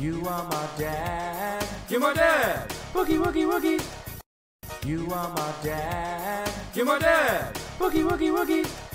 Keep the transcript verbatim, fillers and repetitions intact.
You are my dad. You're my dad. Boogie, woogie, woogie. You are my dad. You're my dad. Boogie, woogie, woogie.